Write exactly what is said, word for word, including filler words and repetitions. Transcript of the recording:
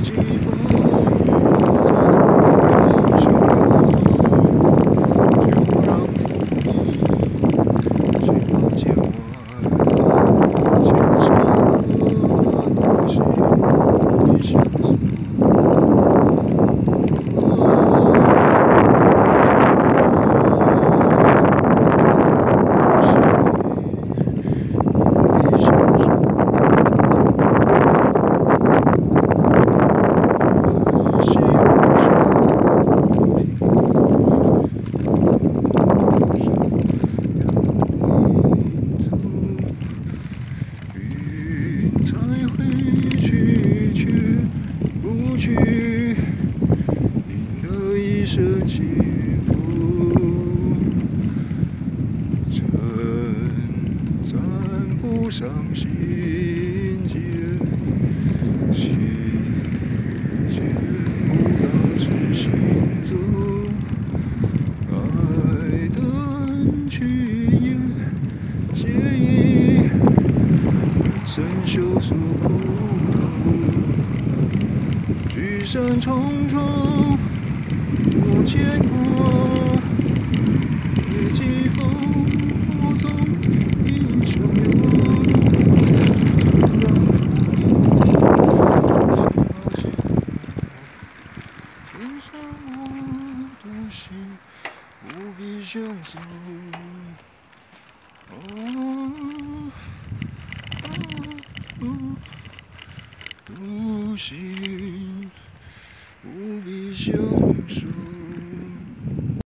季风我在英雄就让风吹到千万千山东西一相思。 一生起伏，称赞不上心结，心结不到痴心足，爱灯去也皆以人生修诉苦头，聚散重重。 无牵挂，日季风不从英雄游。天上我独行，不必相诉。哦，独行，不必相诉。